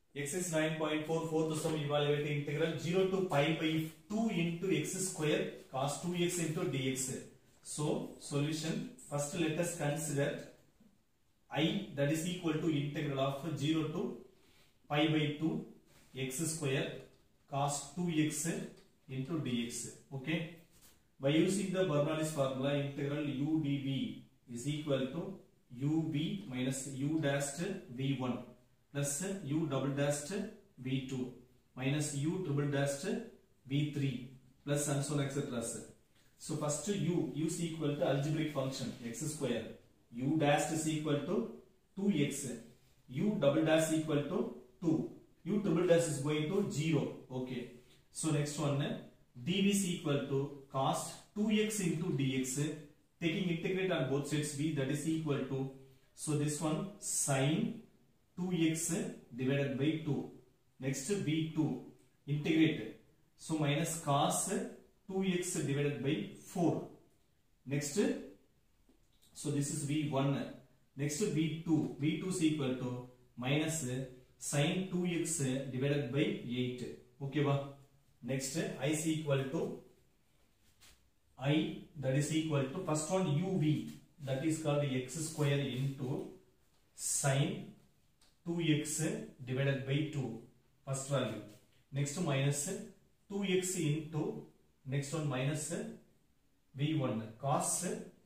Exercise 9.4 fourth sum evaluate integral 0 to pi by 2 into x square cos 2x into dx. So solution, first let us consider I that is equal to integral of 0 to pi by 2 x square cos 2x into dx. Okay, by using the Bernoulli's formula, integral u dv is equal to ub minus u dash v1 plus u double dash v2 minus u triple dash v3 plus and so on etc. So first u is equal to algebraic function x square, u dash is equal to 2x, u double dash equal to 2, u triple dash is going to 0. Okay, so next one, dv is equal to cos 2x into dx, taking integrate on both sides v, that is equal to, so this one sin 2x divided by 2. Next v2 integrate, so minus cos 2x divided by 4. Next, so this is v1. Next v2 is equal to minus sin 2x divided by 8. Okay ba? Next I is equal to I, that is equal to first one uv, that is called x square into sin 2x divided by 2, first value. Next minus 2x into, next one minus v1 cos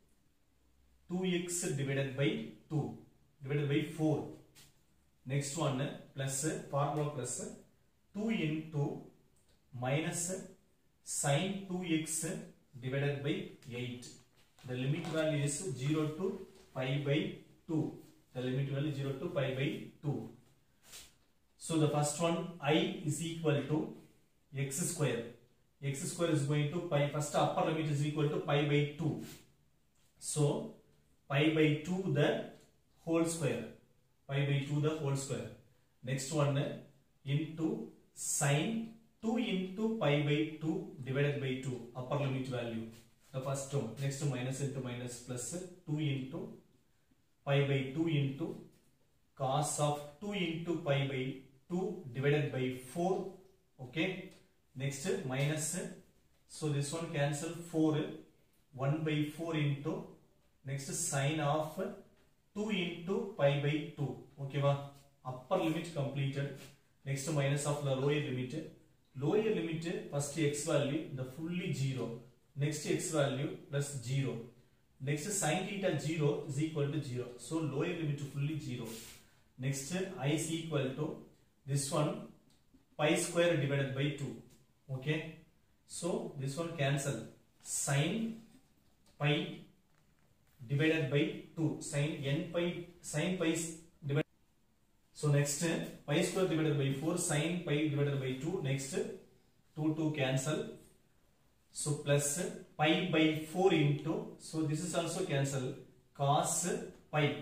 2x divided by 2 divided by 4. Next one plus formula plus 2 into minus sin 2x divided by 8. The limit value is 0 to pi by 2. The limit value 0 to pi by 2. So the first one I is equal to x square. X square is going to pi, first upper limit is equal to pi by 2. So pi by 2 the whole square. Pi by 2 the whole square. Next one into sin 2 into pi by 2 divided by 2, upper limit value. The first term. Next minus into minus plus 2 into pi by 2 into cos of 2 into pi by 2 divided by 4. Okay. Next minus, so this one cancel 4, 1 by 4 into, next sin of 2 into pi by 2. Okay ba? Upper limit completed. Next minus of the lower limit. Lower limit, first x value the fully 0. Next x value plus 0. Next sin theta 0 is equal to 0. So lower limit fully 0. Next I is equal to this one pi square divided by 2. Okay. So this one cancel. Sin pi divided by 2. Sin pi is divided. So next pi square divided by 4. Sin pi divided by 2. Next 2 cancel. So plus pi by 4 into, so this is also cancel, cos pi.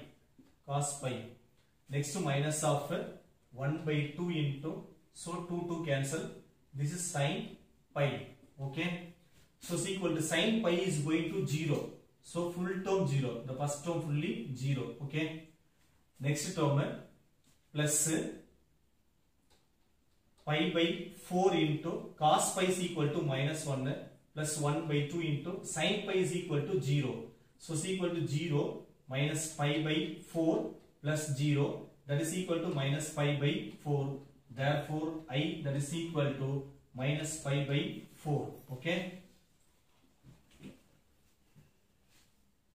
Next minus of 1 by 2 into, so 2 cancel, this is sin pi. Okay, so it's equal to sin pi is going to 0, so full term 0, the first term fully 0. Okay, next term plus pi by 4 into cos pi is equal to minus 1 plus 1 by 2 into sin pi is equal to 0. So it's equal to 0 minus pi by 4 plus 0, that is equal to minus pi by 4. Therefore I that is equal to minus pi by 4. Okay.